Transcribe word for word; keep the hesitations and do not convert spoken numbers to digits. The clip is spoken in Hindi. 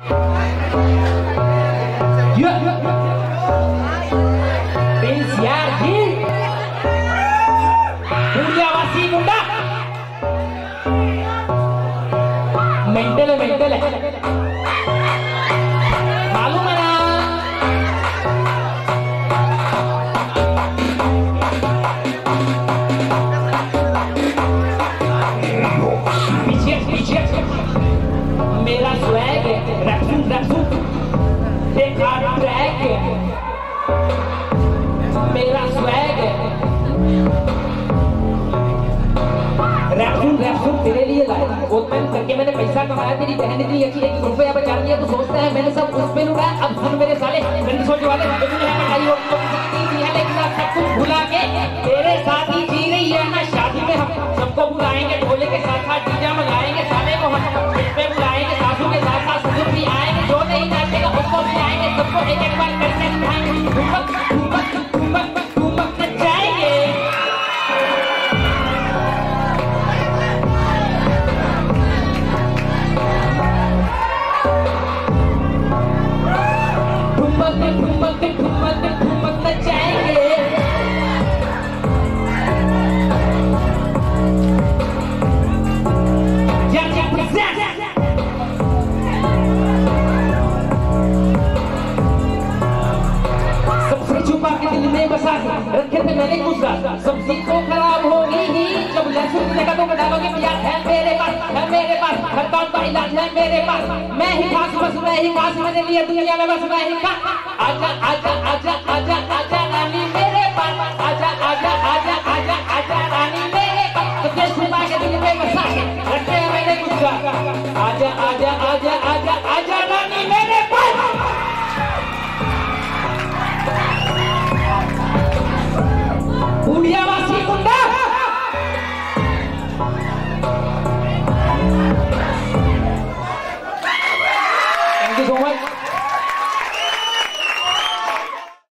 मेंटल है मेंटल है मालूम है ना। पीछे पीछे मेरा स्वैग है रखू रखू देखा ट्रैक है मेरा स्वैग है रैपसूट रैपसूट तेरे लिए लाया ओपन करके मैंने पैसा कमाया तेरी बहन ने दी अच्छी एक रुपया बचा लिया तो सोचता है मैंने सब उस पे लुटाया। अब सुन मेरे साले गंदी सोच वाले लेकिन सब कुछ भुला के तेरे साथ ही जी रही है ना शादी में हम सबको बुलाएंगे ढोले के साथ साथ डीजे मंगाएंगे साले को हम इस पे बुलाएंगे सासू के साथ साथ ससुर भी आएंगे जो नहीं नाचेगा उसको भी आएंगे सबको एक एक बार करके दिखाएंगे ठुमक ठुमक ठुमक ठुमक नचाएंगे। ठुमक ठुमक ठुमक नचाएंगे सबसे छुपा के दिल में बसा रखे थे मैंने गुस्सा सब्जी तो खराब होगी ही जब लहसुन लगा तो डालोगे प्याज है मेरे पास है मेरे पास हर काम का इलाज है मेरे पास मैं ही खास बस मैं ही खास मैंने लिए दुनिया में बस मैं ही खास आजा आजा आजा आजा आजा रानी मेरे पास आजा आजा आजा आजा आजा रानी मेरे पास सबसे छुपा के दिल में बसा रखे मैंने गुस्सा आजा आजा आजा आजा आजा